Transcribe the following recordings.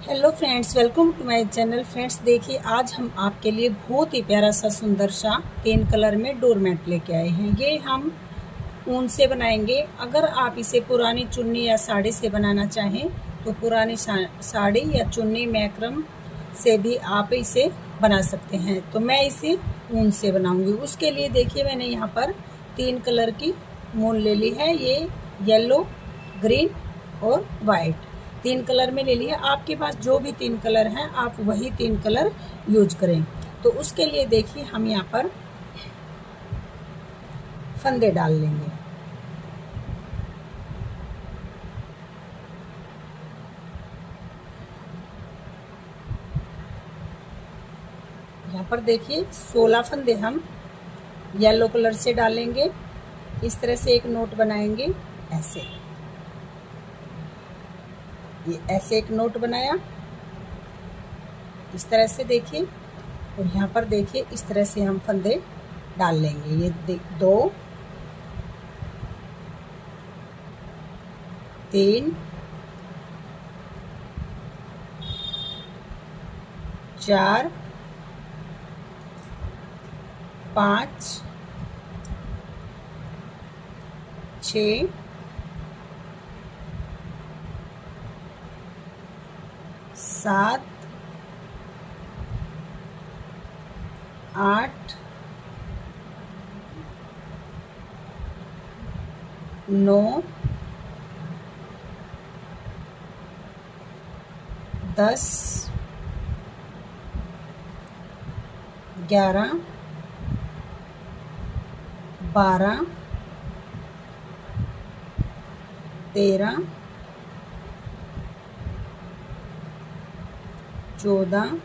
Hello friends, welcome to my channel. Friends देखिए, आज हम आपके लिए बहुत ही प्यारा सा सुंदर सा 3 कलर में डोरमेट लेके आए हैं। ये हम ऊन से बनाएंगे। अगर आप इसे पुरानी चुन्नी या साड़ी से बनाना चाहें तो पुरानी साड़ी या चुन्नी मैक्रम से भी आप इसे बना सकते हैं। तो मैं इसे ऊन से बनाऊंगी। उसके लिए देखिए, मैंने यहाँ पर 3 कलर की ऊन ले ली है। ये येलो, ग्रीन और वाइट 3 कलर में ले लिया। आपके पास जो भी 3 कलर हैं आप वही 3 कलर यूज करें। तो उसके लिए देखिए, हम यहाँ पर फंदे डाल लेंगे। यहाँ पर देखिए 16 फंदे हम येलो कलर से डालेंगे। इस तरह से एक नोट बनाएंगे। ऐसे एक नोट बनाया इस तरह से देखिए। और यहाँ पर देखिए इस तरह से हम फंदे डाल लेंगे। ये 2 3 4 5 6 7 8 9 10 11 12 13 14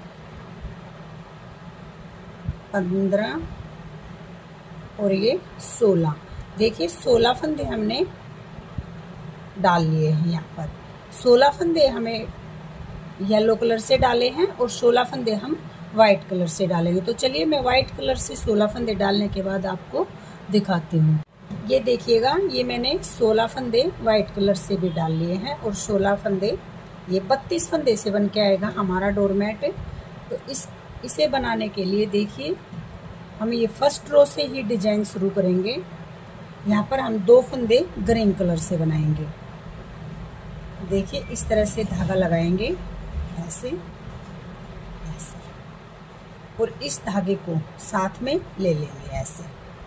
15 और ये 16। देखिए 16 फंदे हमने डाल लिए हैं। यहाँ पर 16 फंदे हमें येलो कलर से डाले हैं और 16 फंदे हम वाइट कलर से डालेंगे। तो चलिए, मैं वाइट कलर से 16 फंदे डालने के बाद आपको दिखाती हूँ। ये देखिएगा, ये मैंने 16 फंदे वाइट कलर से भी डाल लिए हैं और 16 फंदे, ये 32 फंदे से बन के आएगा हमारा डोरमेट। तो इसे बनाने के लिए देखिए, हम ये फर्स्ट रो से ही डिजाइन शुरू करेंगे। यहाँ पर हम 2 फंदे ग्रीन कलर से बनाएंगे। देखिए इस तरह से धागा लगाएंगे ऐसे और इस धागे को साथ में ले लेंगे ऐसे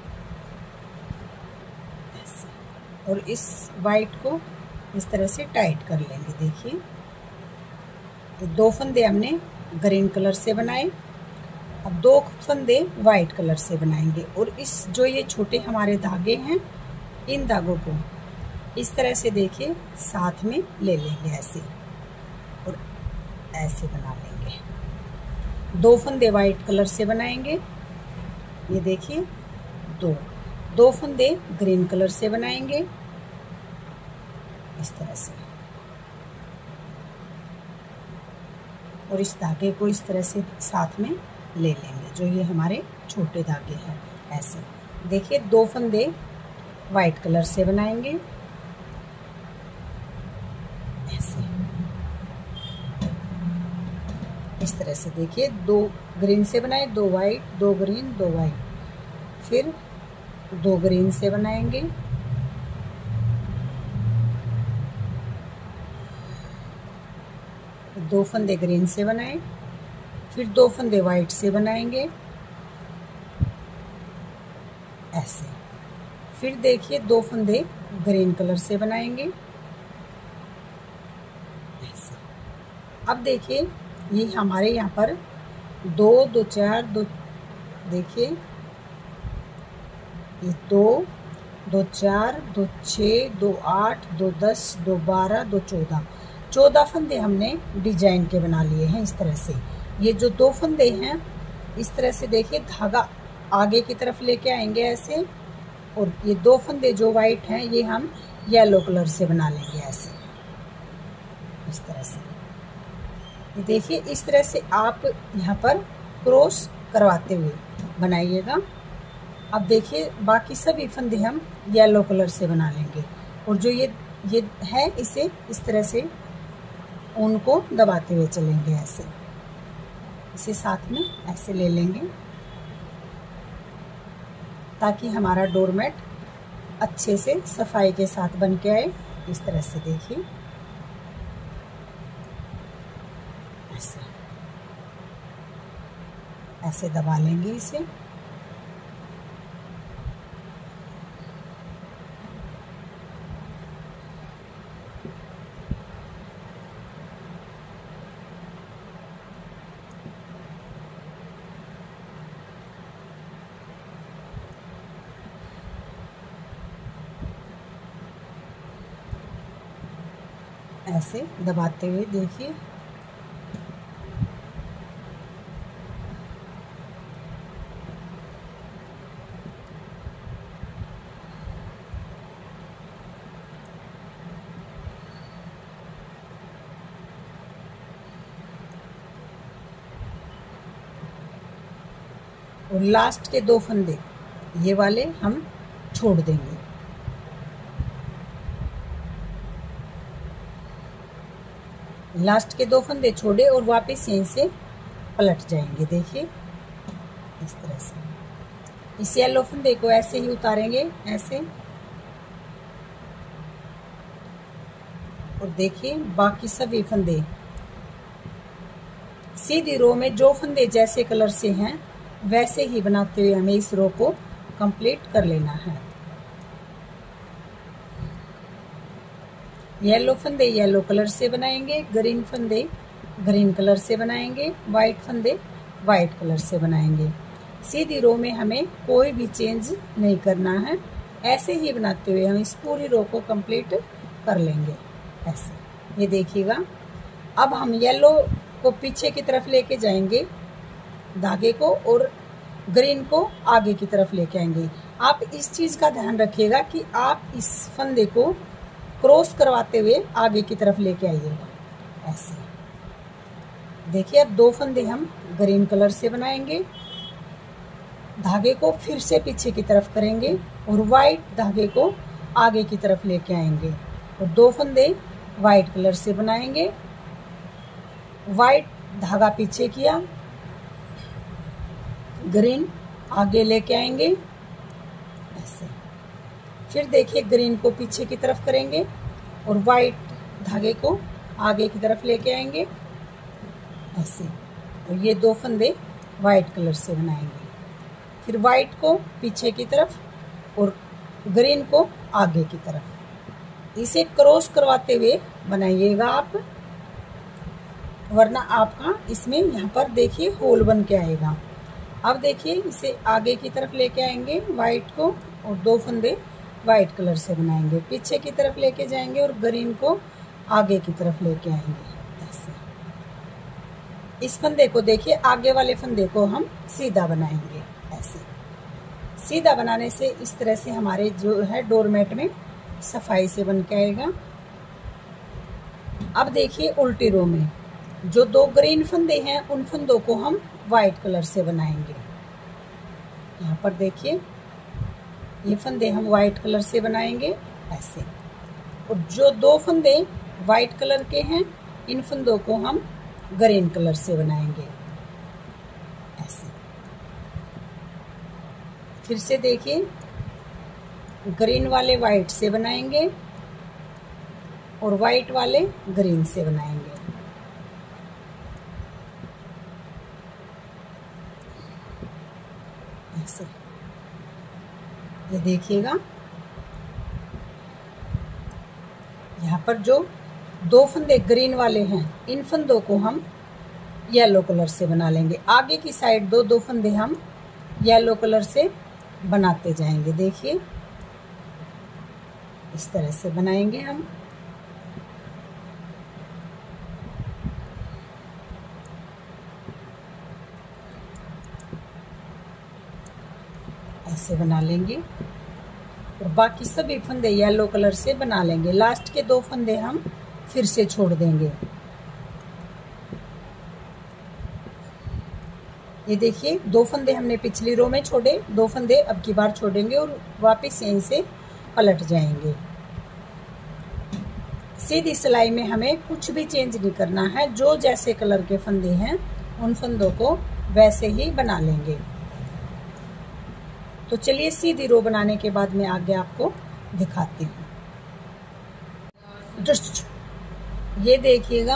और इस वाइट को इस तरह से टाइट कर लेंगे। देखिए, 2 फंदे हमने ग्रीन कलर से बनाए। अब 2 फंदे वाइट कलर से बनाएंगे और इस जो ये छोटे हमारे धागे हैं, इन धागों को इस तरह से देखिए साथ में ले लेंगे ऐसे और ऐसे बना लेंगे। 2 फंदे वाइट कलर से बनाएंगे। ये देखिए 2 फंदे ग्रीन कलर से बनाएंगे इस तरह से और इस धागे को इस तरह से साथ में ले लेंगे, जो ये हमारे छोटे धागे हैं। ऐसे देखिए 2 फंदे वाइट कलर से बनाएंगे ऐसे इस तरह से। देखिए 2 ग्रीन से बनाए, 2 वाइट, 2 ग्रीन, 2 वाइट, फिर 2 ग्रीन से बनाएंगे, 2 फंदे ग्रीन से बनाए, फिर 2 फंदे वाइट से बनाएंगे ऐसे। फिर देखिए 2 फंदे ग्रीन कलर से बनाएंगे ऐसे। अब देखिए ये हमारे यहाँ पर 2 2 4 2, देखिए ये 2 2 4 2 6 2 8 2 10 2 12 2 14 फंदे हमने डिजाइन के बना लिए हैं इस तरह से। ये जो 2 फंदे हैं इस तरह से देखिए धागा आगे की तरफ लेके आएंगे ऐसे और ये 2 फंदे जो वाइट हैं ये हम येलो कलर से बना लेंगे ऐसे इस तरह से। देखिए इस तरह से आप यहाँ पर क्रॉस करवाते हुए बनाइएगा। अब देखिए बाकी सभी फंदे हम येलो कलर से बना लेंगे और जो ये है इसे इस तरह से ऊन को दबाते हुए चलेंगे ऐसे, इसे साथ में ऐसे ले लेंगे ताकि हमारा डोरमेट अच्छे से सफाई के साथ बन के आए। इस तरह से देखिए, ऐसे ऐसे दबा लेंगे इसे। ऐसे दबाते हुए देखिए, और लास्ट के 2 फंदे ये वाले हम छोड़ देंगे। लास्ट के 2 फंदे छोड़े और वापस यहीं से पलट जाएंगे। देखिए इस तरह से इस येलो फंदे को ऐसे ही उतारेंगे ऐसे, और देखिए बाकी सभी फंदे सीधी रो में जो फंदे जैसे कलर से हैं वैसे ही बनाते हुए हमें इस रो को कंप्लीट कर लेना है। येलो फंदे येलो कलर से बनाएंगे, ग्रीन फंदे ग्रीन कलर से बनाएंगे, वाइट फंदे वाइट कलर से बनाएंगे। सीधी रो में हमें कोई भी चेंज नहीं करना है, ऐसे ही बनाते हुए हम इस पूरी रो को कंप्लीट कर लेंगे ऐसे। ये देखिएगा, अब हम येलो को पीछे की तरफ लेके जाएंगे धागे को, और ग्रीन को आगे की तरफ लेके आएंगे। आप इस चीज का ध्यान रखिएगा कि आप इस फंदे को क्रॉस करवाते हुए आगे की तरफ लेके आइएगा ऐसे। देखिए अब 2 फंदे हम ग्रीन कलर से बनाएंगे, धागे को फिर से पीछे की तरफ करेंगे और वाइट धागे को आगे की तरफ लेके आएंगे, और 2 फंदे वाइट कलर से बनाएंगे। वाइट धागा पीछे किया, ग्रीन आगे लेके आएंगे ऐसे। फिर देखिए ग्रीन को पीछे की तरफ करेंगे और वाइट धागे को आगे की तरफ लेके आएंगे ऐसे, और ये 2 फंदे वाइट कलर से बनाएंगे। फिर वाइट को पीछे की तरफ और ग्रीन को आगे की तरफ। इसे क्रॉस करवाते हुए बनाइएगा आप, वरना आपका इसमें यहाँ पर देखिए होल बन के आएगा। अब देखिए इसे आगे की तरफ लेके आएंगे वाइट को, और 2 फंदे वाइट कलर से बनाएंगे, पीछे की तरफ लेके जाएंगे और ग्रीन को आगे की तरफ लेके आएंगे ऐसे। इस फंदे को देखिए, आगे वाले फंदे को हम सीधा बनाएंगे ऐसे। सीधा बनाने से इस तरह से हमारे जो है डोरमेट में सफाई से बन के आएगा। अब देखिए उल्टी रो में जो 2 ग्रीन फंदे हैं उन फंदों को हम वाइट कलर से बनाएंगे। यहाँ पर देखिए ये फंदे हम वाइट कलर से बनाएंगे ऐसे, और जो 2 फंदे वाइट कलर के हैं इन फंदों को हम ग्रीन कलर से बनाएंगे ऐसे। फिर से देखिए ग्रीन वाले वाइट से बनाएंगे और वाइट वाले ग्रीन से बनाएंगे ऐसे। ये देखिएगा यहाँ पर जो 2 फंदे ग्रीन वाले हैं इन फंदों को हम येलो कलर से बना लेंगे। आगे की साइड 2 फंदे हम येलो कलर से बनाते जाएंगे। देखिए इस तरह से बनाएंगे हम। ऐसे बना लेंगे और बाकी सभी फंदे येलो कलर से बना लेंगे। लास्ट के 2 फंदे हम फिर से छोड़ देंगे। ये देखिए 2 फंदे हमने पिछली रो में छोड़े, 2 फंदे अब की बार छोड़ेंगे और वापस यहीं से पलट जाएंगे। सीधी सिलाई में हमें कुछ भी चेंज नहीं करना है, जो जैसे कलर के फंदे हैं उन फंदों को वैसे ही बना लेंगे। तो चलिए सीधी रो बनाने के बाद मैं आगे आपको दिखाती हूँ। ये देखिएगा,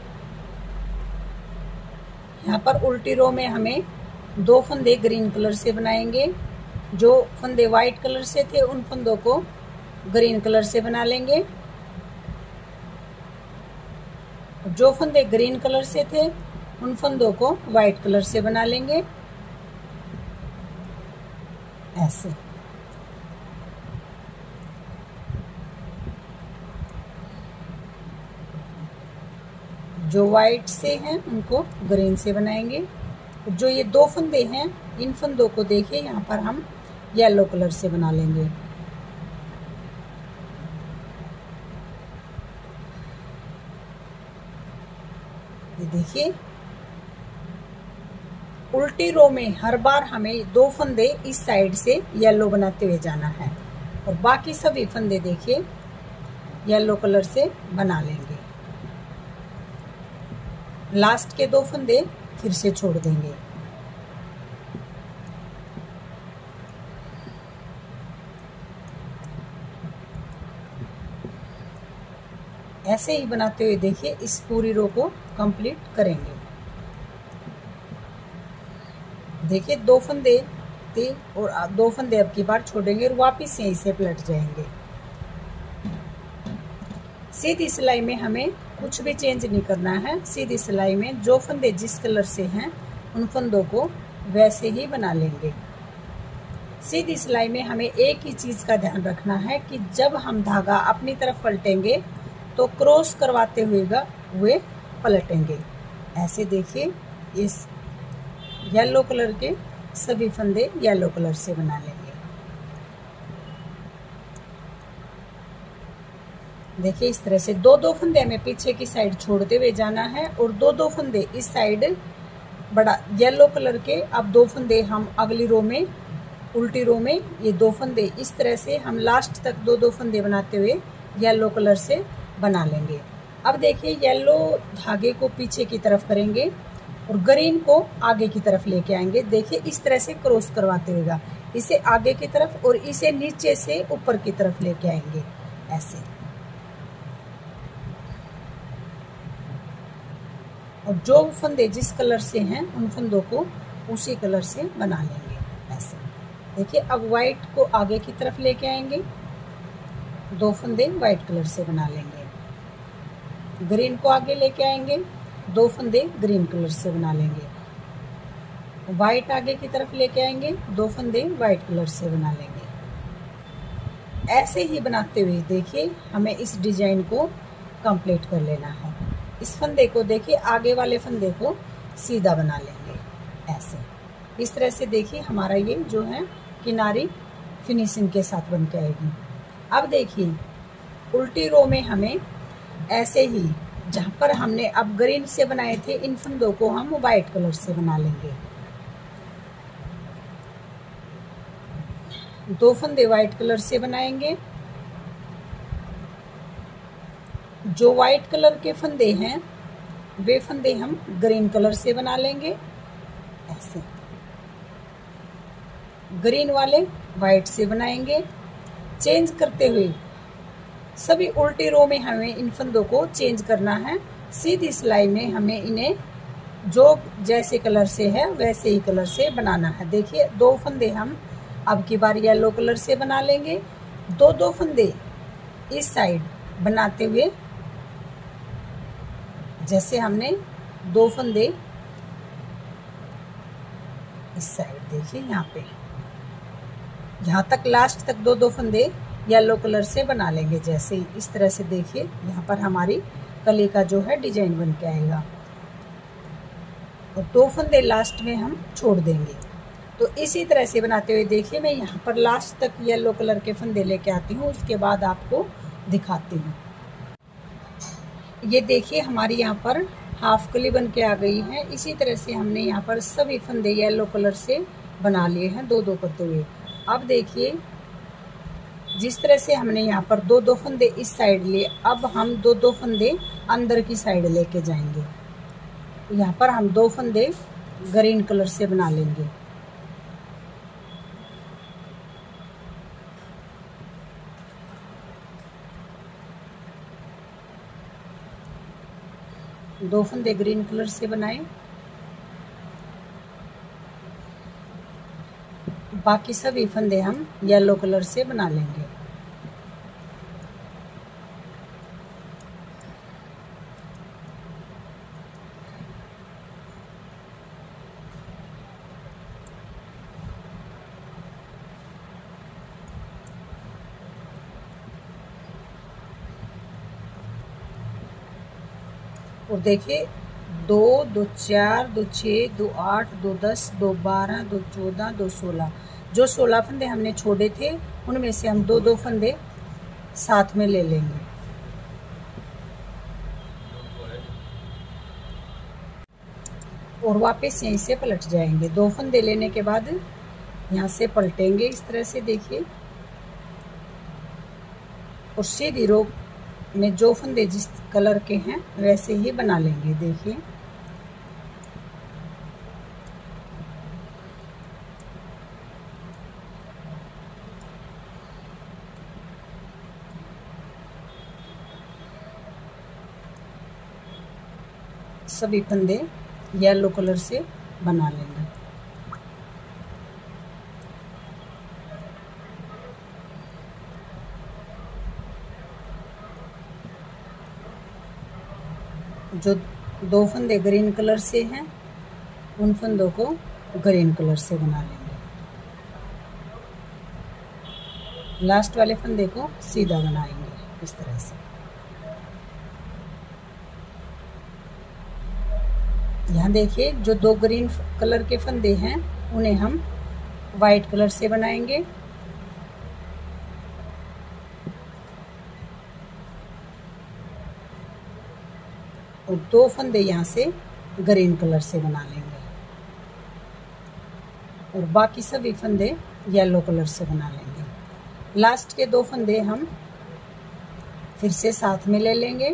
यहाँ पर उल्टी रो में हमें 2 फंदे ग्रीन कलर से बनाएंगे। जो फंदे वाइट कलर से थे उन फंदों को ग्रीन कलर से बना लेंगे। जो फंदे ग्रीन कलर से थे उन फंदों को वाइट कलर से बना लेंगे, ऐसे। जो वाइट से हैं उनको ग्रीन से बनाएंगे। जो ये 2 फंदे हैं इन फंदों को देखिए यहाँ पर हम येलो कलर से बना लेंगे। ये देखिए, उल्टी रो में हर बार हमें 2 फंदे इस साइड से येलो बनाते हुए जाना है और बाकी सभी फंदे देखिए येलो कलर से बना लेंगे। लास्ट के 2 फंदे फिर से छोड़ देंगे। ऐसे ही बनाते हुए देखिए इस पूरी रो को कंप्लीट करेंगे। देखिए 2 फंदे थे और 2 फंदे अब की बार छोड़ेंगे और वापिस यहीं से पलट जाएंगे। सीधी सिलाई में हमें कुछ भी चेंज नहीं करना है। सीधी सिलाई में जो फंदे जिस कलर से हैं उन फंदों को वैसे ही बना लेंगे। सीधी सिलाई में हमें एक ही चीज़ का ध्यान रखना है कि जब हम धागा अपनी तरफ पलटेंगे तो क्रॉस करवाते हुए पलटेंगे। ऐसे देखिए, इस येलो कलर के सभी फंदे येलो कलर से बना लेंगे। देखिए इस तरह से 2-2 फंदे हमें पीछे की साइड छोड़ते हुए जाना है और 2-2 फंदे इस साइड बड़ा येलो कलर के। अब 2 फंदे हम अगली रो में, उल्टी रो में ये 2 फंदे इस तरह से हम लास्ट तक 2-2 फंदे बनाते हुए येलो कलर से बना लेंगे। अब देखिए येलो धागे को पीछे की तरफ करेंगे और ग्रीन को आगे की तरफ लेके आएंगे। देखिए इस तरह से क्रॉस करवाते हुए इसे आगे की तरफ और इसे नीचे से ऊपर की तरफ लेके आएंगे, ऐसे। और जो फंदे जिस कलर से हैं उन फंदों को उसी कलर से बना लेंगे, ऐसे। देखिए अब वाइट को आगे की तरफ लेके आएंगे, 2 फंदे वाइट कलर से बना लेंगे। ग्रीन को आगे लेके आएंगे, 2 फंदे ग्रीन कलर से बना लेंगे। वाइट आगे की तरफ लेके आएंगे, 2 फंदे वाइट कलर से बना लेंगे। ऐसे ही बनाते हुए देखिए हमें इस डिजाइन को कंप्लीट कर लेना है। इस फंदे को देखिए आगे वाले फंदे को सीधा बना लेंगे, ऐसे। इस तरह से देखिए हमारा ये जो है किनारी फिनिशिंग के साथ बन के आएगी। अब देखिए उल्टी रो में हमें ऐसे ही जहाँ पर हमने अब ग्रीन से बनाए थे इन फंदों को हम वाइट कलर से बना लेंगे। 2 फंदे वाइट कलर से बनाएंगे। जो वाइट कलर के फंदे हैं वे फंदे हम ग्रीन कलर से बना लेंगे, ऐसे। ग्रीन वाले वाइट से बनाएंगे। चेंज करते हुए सभी उल्टी रो में हमें इन फंदों को चेंज करना है। सीधी सिलाई में हमें इन्हें जो जैसे कलर से है वैसे ही कलर से बनाना है। देखिए 2 फंदे हम अब की बार येलो कलर से बना लेंगे। 2-2 फंदे इस साइड बनाते हुए, जैसे हमने 2 फंदे इस साइड, देखिए यहाँ पे यहाँ तक लास्ट तक 2-2 फंदे येलो कलर से बना लेंगे। जैसे इस तरह से देखिए यहाँ पर हमारी कली का जो है डिजाइन बन के आएगा और 2 फंदे लास्ट में हम छोड़ देंगे। तो इसी तरह से बनाते हुए देखिए मैं यहाँ पर लास्ट तक येलो कलर के फंदे लेके आती हूँ, उसके बाद आपको दिखाती हूँ। ये देखिए हमारी यहाँ पर हाफ कली बन के आ गई है। इसी तरह से हमने यहाँ पर सभी फंदे येलो कलर से बना लिए हैं 2-2 करते हुए। अब देखिए जिस तरह से हमने यहाँ पर 2-2 फंदे इस साइड लिए, अब हम 2-2 फंदे अंदर की साइड लेके जाएंगे। यहाँ पर हम 2 फंदे ग्रीन कलर से बना लेंगे। दो फंदे ग्रीन कलर से बनाए, बाकी सभी फंदे हम येलो कलर से बना लेंगे। और देखिए 2, 2, 4, 2, 6, 2, 8, 2, 10, 2, 12, 2, 14, 2, 16, जो 16 फंदे हमने छोड़े थे उनमें से हम 2-2 फंदे साथ में ले लेंगे। और वापस यहीं से पलट जाएंगे। 2 फंदे लेने के बाद यहाँ से पलटेंगे इस तरह से, देखिए। और सीधी रो में जो फंदे जिस कलर के हैं वैसे ही बना लेंगे, देखिए। सभी फंदे येलो कलर से बना लेंगे। जो 2 फंदे ग्रीन कलर से हैं उन फंदों को ग्रीन कलर से बना लेंगे। लास्ट वाले फंदे को सीधा बनाएंगे इस तरह से। यहाँ देखिए जो 2 ग्रीन कलर के फंदे हैं उन्हें हम वाइट कलर से बनाएंगे। और 2 फंदे यहाँ से ग्रीन कलर से बना लेंगे। और बाकी सभी फंदे येलो कलर से बना लेंगे। लास्ट के 2 फंदे हम फिर से साथ में ले लेंगे।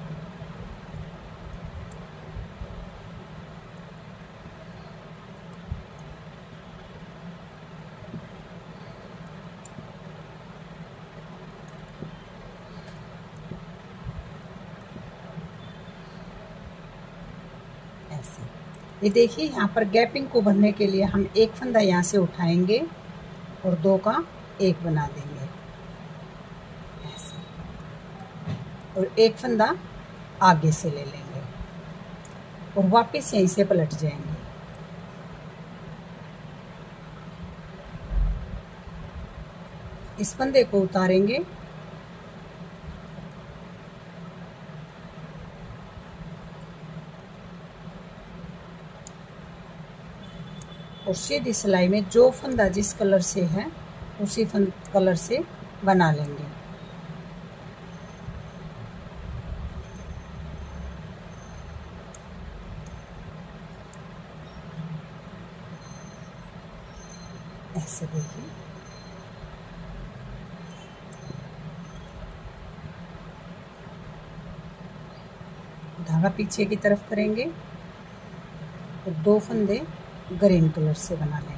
ऐसे ये देखिए, यहाँ पर गैपिंग को भरने के लिए हम 1 फंदा यहाँ से उठाएंगे और 2 का 1 बना देंगे ऐसे। और 1 फंदा आगे से ले लेंगे और वापस यहीं से पलट जाएंगे। इस फंदे को उतारेंगे और सीधी सिलाई में जो फंदा जिस कलर से है उसी कलर से बना लेंगे। ऐसे देखिए, धागा पीछे की तरफ करेंगे और 2 फंदे ग्रीन कलर से बना लेंगे।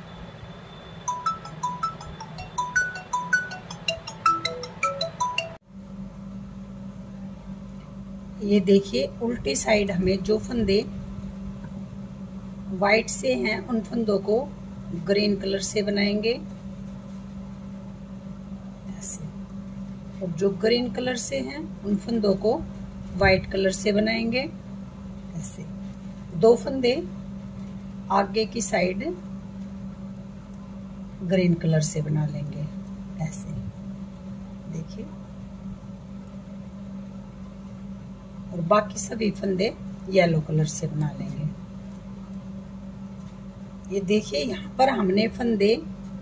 ये देखिए, उल्टी साइड हमें जो फंदे वाइट से हैं उन फंदों को ग्रीन कलर से बनाएंगे ऐसे। और जो ग्रीन कलर से हैं उन फंदों को वाइट कलर से बनाएंगे ऐसे। 2 फंदे आगे की साइड ग्रीन कलर से बना लेंगे ऐसे, देखिए। और बाकी सभी फंदे येलो कलर से बना लेंगे। ये देखिए, यहाँ पर हमने फंदे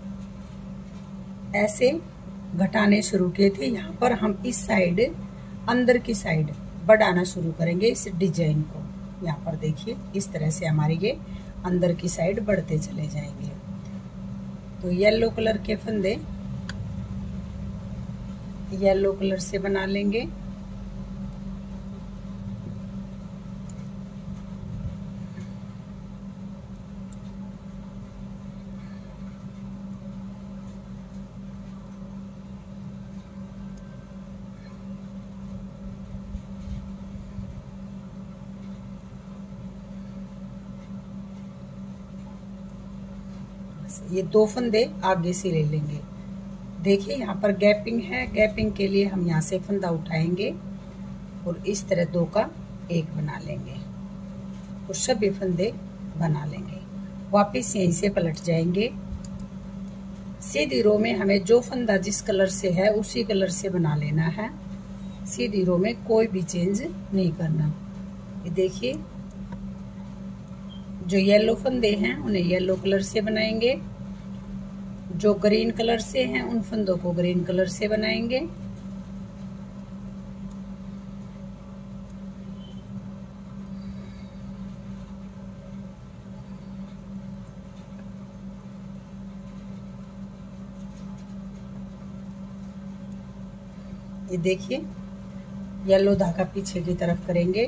ऐसे घटाने शुरू किए थे। यहाँ पर हम इस साइड अंदर की साइड बढ़ाना शुरू करेंगे इस डिजाइन को। यहाँ पर देखिए, इस तरह से हमारी ये अंदर की साइड बढ़ते चले जाएंगे। तो येलो कलर के फंदे येलो कलर से बना लेंगे। ये 2 फंदे आगे से ले लेंगे। देखिए यहाँ पर गैपिंग है, गैपिंग के लिए हम यहाँ से फंदा उठाएंगे और इस तरह 2 का 1 बना लेंगे और सभी फंदे बना लेंगे। वापस यहीं से पलट जाएंगे। सीधी रो में हमें जो फंदा जिस कलर से है उसी कलर से बना लेना है। सीधी रो में कोई भी चेंज नहीं करना। ये देखिए जो येलो फंदे हैं उन्हें येलो कलर से बनाएंगे, जो ग्रीन कलर से हैं उन फंदों को ग्रीन कलर से बनाएंगे। ये देखिए येलो धागा पीछे की तरफ करेंगे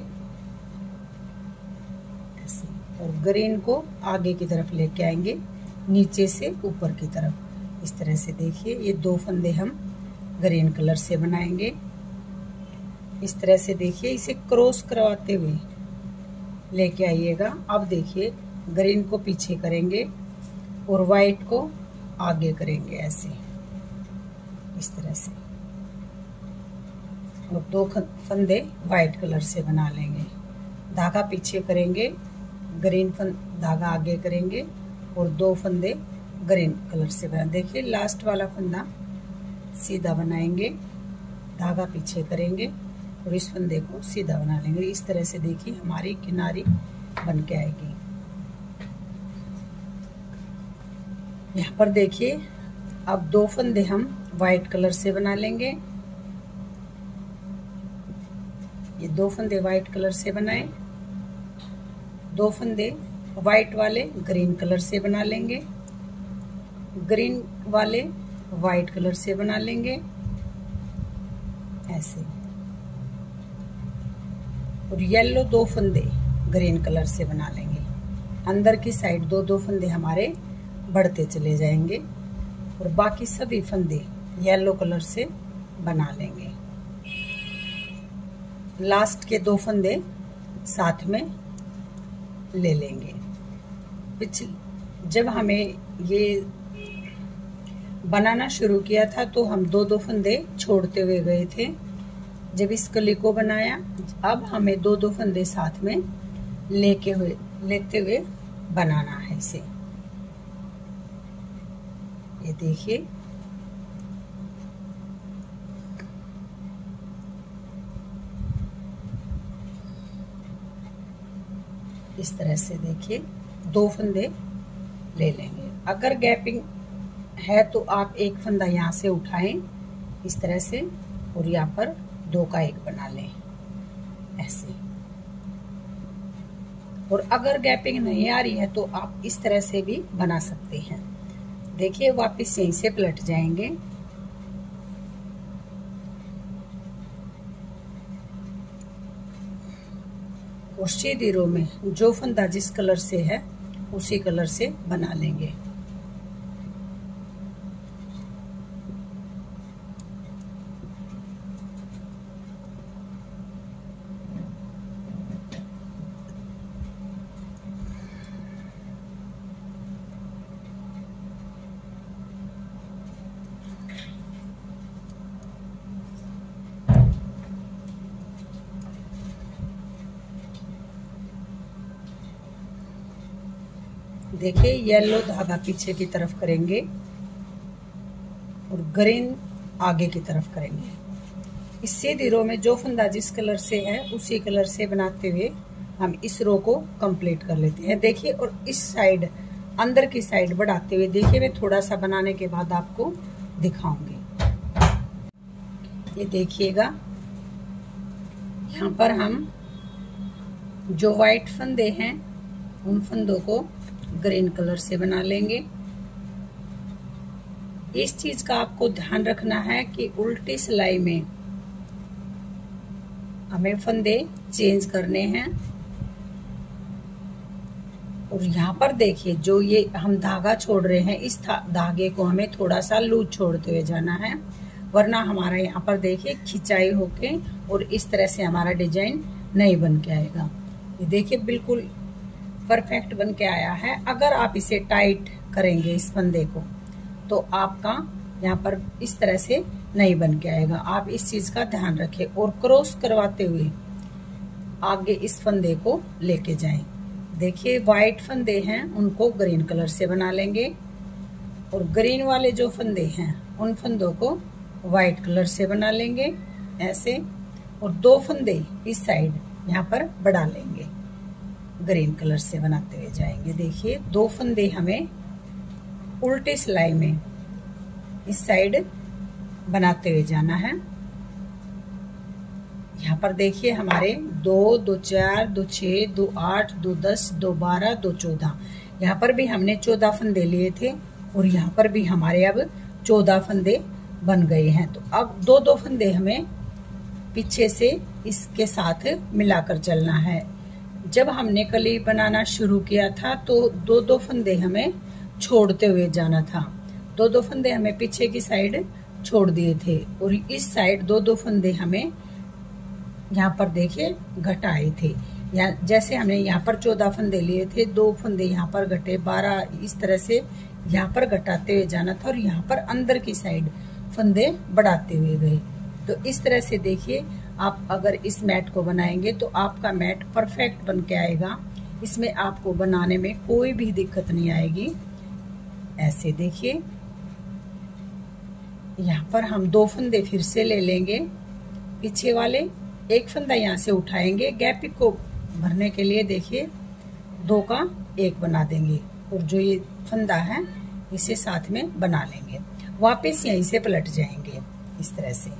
ऐसे, और ग्रीन को आगे की तरफ लेके आएंगे, नीचे से ऊपर की तरफ इस तरह से। देखिए ये 2 फंदे हम ग्रीन कलर से बनाएंगे इस तरह से। देखिए इसे क्रॉस करवाते हुए लेके आइएगा। अब देखिए ग्रीन को पीछे करेंगे और वाइट को आगे करेंगे ऐसे, इस तरह से, और 2 फंदे वाइट कलर से बना लेंगे। धागा पीछे करेंगे, ग्रीन धागा आगे करेंगे और 2 फंदे ग्रीन कलर से बना। देखिए लास्ट वाला फंदा सीधा बनाएंगे, धागा पीछे करेंगे और इस फंदे को सीधा बना लेंगे। इस तरह से देखिए हमारी किनारी बन के आएगी। यहाँ पर देखिए अब 2 फंदे हम वाइट कलर से बना लेंगे। ये 2 फंदे वाइट कलर से बनाए, 2 फंदे वाइट वाले ग्रीन कलर से बना लेंगे, ग्रीन वाले वाइट कलर से बना लेंगे ऐसे, और येलो 2 फंदे ग्रीन कलर से बना लेंगे। अंदर की साइड 2-2 फंदे हमारे बढ़ते चले जाएंगे और बाकी सभी फंदे येलो कलर से बना लेंगे। लास्ट के 2 फंदे साथ में ले लेंगे। जब हमें ये बनाना शुरू किया था तो हम 2-2 फंदे छोड़ते हुए गए थे जब इस कली को बनाया। अब हमें 2-2 फंदे साथ में लेते हुए बनाना है इसे। ये देखिए इस तरह से। देखिए 2 फंदे ले लेंगे। अगर गैपिंग है तो आप 1 फंदा यहाँ से उठाएं इस तरह से और यहाँ पर 2 का 1 बना लें ऐसे। और अगर गैपिंग नहीं आ रही है तो आप इस तरह से भी बना सकते हैं। देखिए वापस यहीं से पलट जाएंगे। और सीधी रो में जो फंदा जिस कलर से है उसी कलर से बना लेंगे। देखिए येलो धागा पीछे की तरफ करेंगे और ग्रीन आगे की तरफ करेंगे। इस सीधी रो में जो फंदा जिस कलर से है उसी कलर से बनाते हुए हम इस रो को कंप्लीट कर लेते हैं। देखिए और इस साइड अंदर की साइड बढ़ाते हुए देखिए मैं थोड़ा सा बनाने के बाद आपको दिखाऊंगी। ये देखिएगा यहाँ पर हम जो वाइट फंदे हैं उन फंदों को ग्रीन कलर से बना लेंगे इस चीज का आपको ध्यान रखना है कि उल्टी सिलाई में हमें फंदे चेंज करने हैं। और यहाँ पर देखिए जो ये हम धागा छोड़ रहे हैं, इस धागे को हमें थोड़ा सा लूज छोड़ते हुए जाना है, वरना हमारा यहाँ पर देखिए खिंचाई होके और इस तरह से हमारा डिजाइन नहीं बन के आएगा। ये देखिए बिल्कुल परफेक्ट बन के आया है। अगर आप इसे टाइट करेंगे इस फंदे को तो आपका यहाँ पर इस तरह से नहीं बन के आएगा। आप इस चीज का ध्यान रखें और क्रॉस करवाते हुए आगे इस फंदे को लेके जाएं। देखिए व्हाइट फंदे हैं उनको ग्रीन कलर से बना लेंगे और ग्रीन वाले जो फंदे हैं उन फंदों को व्हाइट कलर से बना लेंगे ऐसे। और दो फंदे इस साइड यहाँ पर बढ़ा लेंगे, ग्रीन कलर से बनाते हुए जाएंगे। देखिए दो फंदे हमें उल्टी सिलाई में इस साइड बनाते हुए जाना है। यहाँ पर देखिए हमारे 2, 2, 4, 2, 6, 2, 8, 2, 10, 2, 12, 2, 14, यहाँ पर भी हमने 14 फंदे लिए थे और यहाँ पर भी हमारे अब 14 फंदे बन गए हैं। तो अब 2-2 फंदे हमें पीछे से इसके साथ मिलाकर चलना है। जब हमने कली बनाना शुरू किया था तो 2-2 फंदे हमें छोड़ते हुए जाना था। 2-2 फंदे हमें पीछे की साइड छोड़ दिए थे और इस साइड 2-2 फंदे हमें यहाँ पर देखिए घटाए थे। या जैसे हमने यहाँ पर 14 फंदे लिए थे, 2 फंदे यहाँ पर घटे, 12 इस तरह से यहाँ पर घटाते हुए जाना था और यहाँ पर अंदर की साइड फंदे बढ़ाते हुए गए। तो इस तरह से देखिए आप अगर इस मैट को बनाएंगे तो आपका मैट परफेक्ट बन के आएगा। इसमें आपको बनाने में कोई भी दिक्कत नहीं आएगी। ऐसे देखिए यहाँ पर हम 2 फंदे फिर से ले लेंगे पीछे वाले, एक फंदा यहाँ से उठाएंगे, गैप को भरने के लिए देखिए 2 का 1 बना देंगे और जो ये फंदा है इसे साथ में बना लेंगे। वापस यहीं से पलट जाएंगे इस तरह से।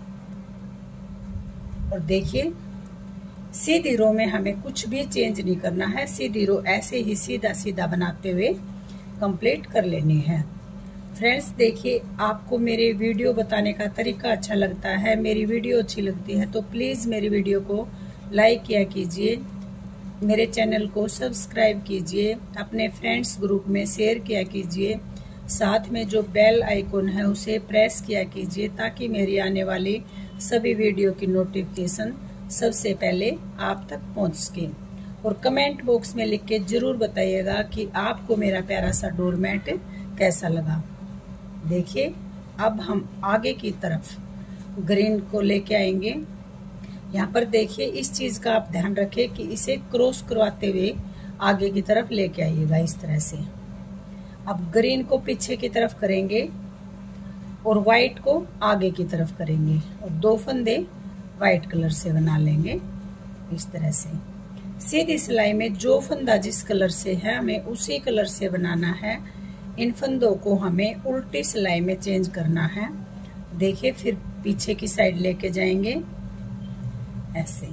और देखिए सीधी रो में हमें कुछ भी चेंज नहीं करना है, सीधी रो ऐसे ही सीधा सीधा बनाते हुए कंप्लीट कर लेनी है। फ्रेंड्स देखिए आपको मेरे वीडियो बताने का तरीका अच्छा लगता है, मेरी वीडियो अच्छी लगती है तो प्लीज मेरी वीडियो को लाइक किया कीजिए, मेरे चैनल को सब्सक्राइब कीजिए, अपने फ्रेंड्स ग्रुप में शेयर किया कीजिए, साथ में जो बेल आइकॉन है उसे प्रेस किया कीजिए ताकि मेरी आने वाली सभी वीडियो की नोटिफिकेशन सबसे पहले आप तक पहुंच सके। और कमेंट बॉक्स में लिख के जरूर बताइएगा कि आपको मेरा प्यारा सा डोरमैट कैसा लगा। देखिए अब हम आगे की तरफ ग्रीन को लेके आएंगे। यहाँ पर देखिए इस चीज का आप ध्यान रखें कि इसे क्रॉस करवाते हुए आगे की तरफ लेके आइएगा इस तरह से। अब ग्रीन को पीछे की तरफ करेंगे और व्हाइट को आगे की तरफ करेंगे और 2 फंदे व्हाइट कलर से बना लेंगे इस तरह से। सीधी सिलाई में जो फंदा जिस कलर से है हमें उसी कलर से बनाना है। इन फंदों को हमें उल्टी सिलाई में चेंज करना है। देखिए फिर पीछे की साइड लेके जाएंगे ऐसे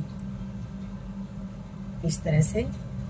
इस तरह से।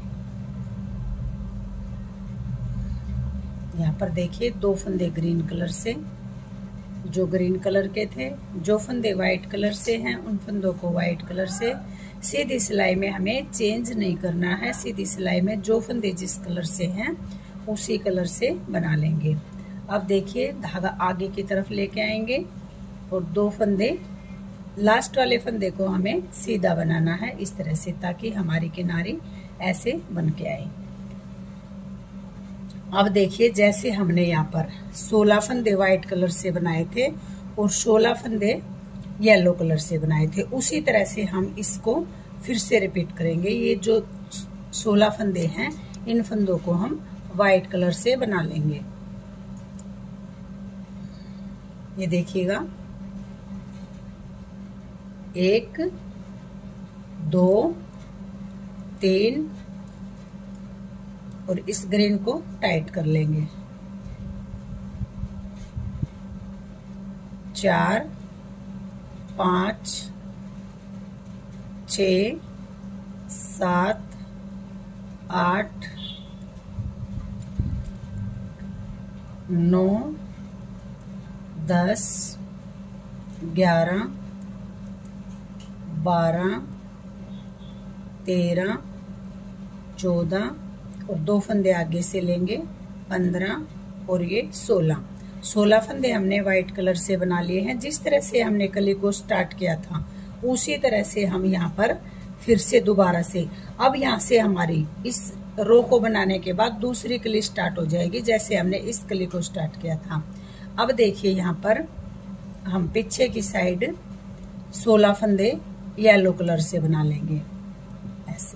यहाँ पर देखिए 2 फंदे ग्रीन कलर से, जो ग्रीन कलर के थे, जो फंदे व्हाइट कलर से हैं उन फंदों को व्हाइट कलर से। सीधी सिलाई में हमें चेंज नहीं करना है, सीधी सिलाई में जो फंदे जिस कलर से हैं उसी कलर से बना लेंगे। अब देखिए धागा आगे की तरफ लेके आएंगे और 2 फंदे, लास्ट वाले फंदे को हमें सीधा बनाना है इस तरह से ताकि हमारी किनारी ऐसे बन के आए। अब देखिए जैसे हमने यहाँ पर 16 फंदे व्हाइट कलर से बनाए थे और 16 फंदे येलो कलर से बनाए थे, उसी तरह से हम इसको फिर से रिपीट करेंगे। ये जो 16 फंदे हैं इन फंदों को हम व्हाइट कलर से बना लेंगे। ये देखिएगा 1, 2, 3 और इस ग्रीन को टाइट कर लेंगे, 4, 5, 6, 7, 8, 9, 10, 11, 12, 13, 14 और 2 फंदे आगे से लेंगे 15 और ये 16 फंदे हमने व्हाइट कलर से बना लिए हैं। जिस तरह से हमने कली को स्टार्ट किया था उसी तरह से हम यहाँ पर फिर से दोबारा से, अब यहाँ से हमारी इस रो को बनाने के बाद दूसरी कली स्टार्ट हो जाएगी जैसे हमने इस कली को स्टार्ट किया था। अब देखिए यहाँ पर हम पीछे की साइड 16 फंदे येलो कलर से बना लेंगे ऐसे।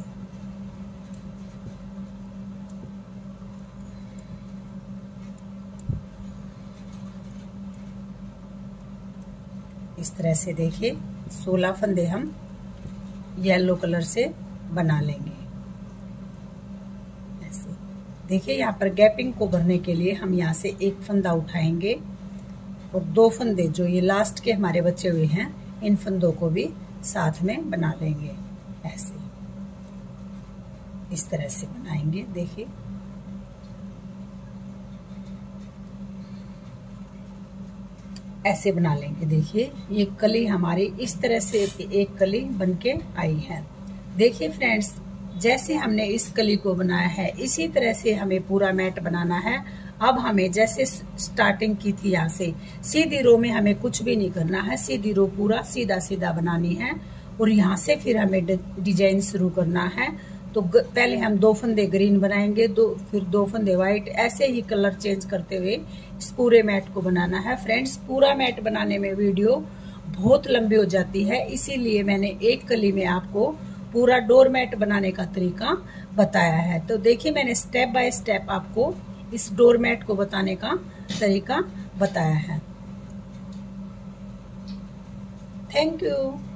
इस तरह से देखिए 16 फंदे हम येलो कलर से बना लेंगे ऐसे। देखिए यहाँ पर गैपिंग को भरने के लिए हम यहाँ से एक फंदा उठाएंगे और 2 फंदे जो ये लास्ट के हमारे बचे हुए हैं इन फंदों को भी साथ में बना लेंगे ऐसे। इस तरह से बनाएंगे। देखिए ऐसे बना लेंगे। देखिए ये कली हमारी इस तरह से एक कली बनके आई है। देखिए फ्रेंड्स, जैसे हमने इस कली को बनाया है इसी तरह से हमें पूरा मैट बनाना है। अब हमें जैसे स्टार्टिंग की थी यहाँ से सीधी रो में हमें कुछ भी नहीं करना है, सीधी रो पूरा सीधा सीधा बनानी है और यहाँ से फिर हमें डिजाइन शुरू करना है। तो पहले हम 2 फंदे ग्रीन बनाएंगे, फिर 2 फंदे व्हाइट, ऐसे ही कलर चेंज करते हुए इस पूरे मैट को बनाना है। फ्रेंड्स, पूरा मैट बनाने में वीडियो बहुत लंबी हो जाती है, इसीलिए मैंने एक कली में आपको पूरा डोर मैट बनाने का तरीका बताया है। तो देखिए मैंने स्टेप बाय स्टेप आपको इस डोर मैट को बताने का तरीका बताया है। Thank you.